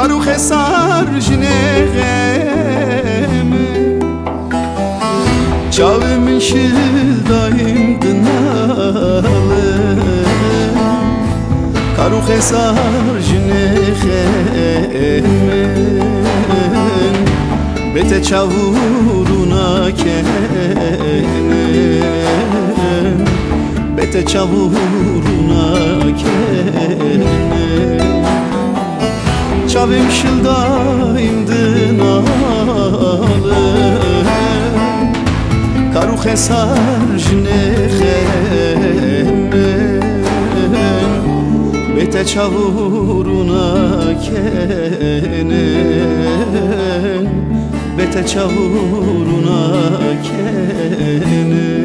Karu khesar jnegeme Çavim şildayım dınalı Karu khesar jnegeme Bete çavuruna kenem Bete çavuruna kenem Çavim şildayım dınalı Karu khesar jnegeme Bete çavuruna kenem Bete çavuruna kenem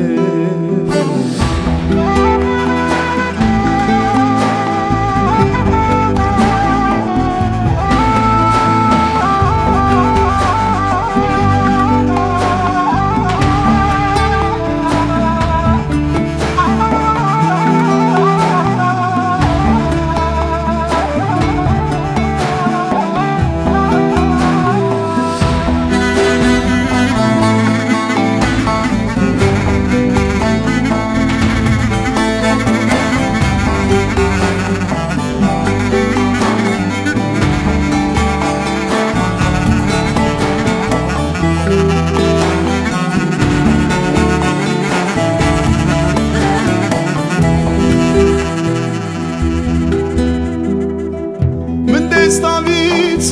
Stavit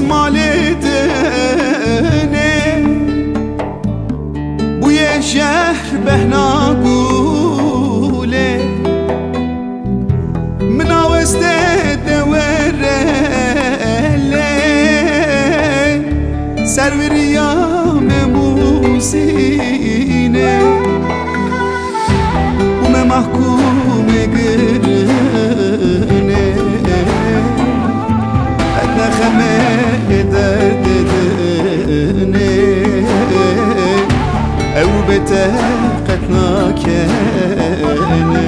maledene Bu ye şehr behna gule Minaveste deverele Serviriya memuzine Ume mahkume gırne Nexeme eder dedene Ev bete qetna kene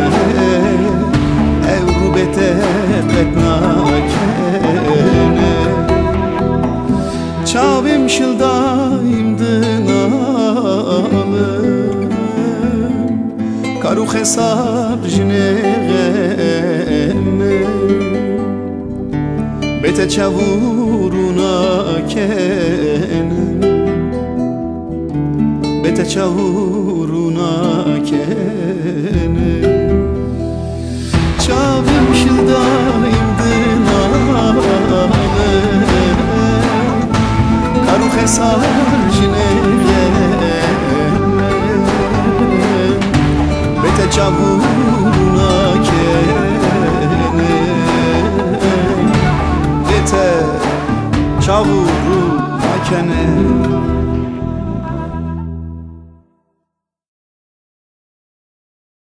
Ev bete qetna kene Çavim şildayım dınalı Karu khesar jnegeme Bete çavuruna kenem Bete çavuruna kenem Çavim şildayım dınalı Karu khesar jnegeme Bete çavuruna kenem Çavuru makene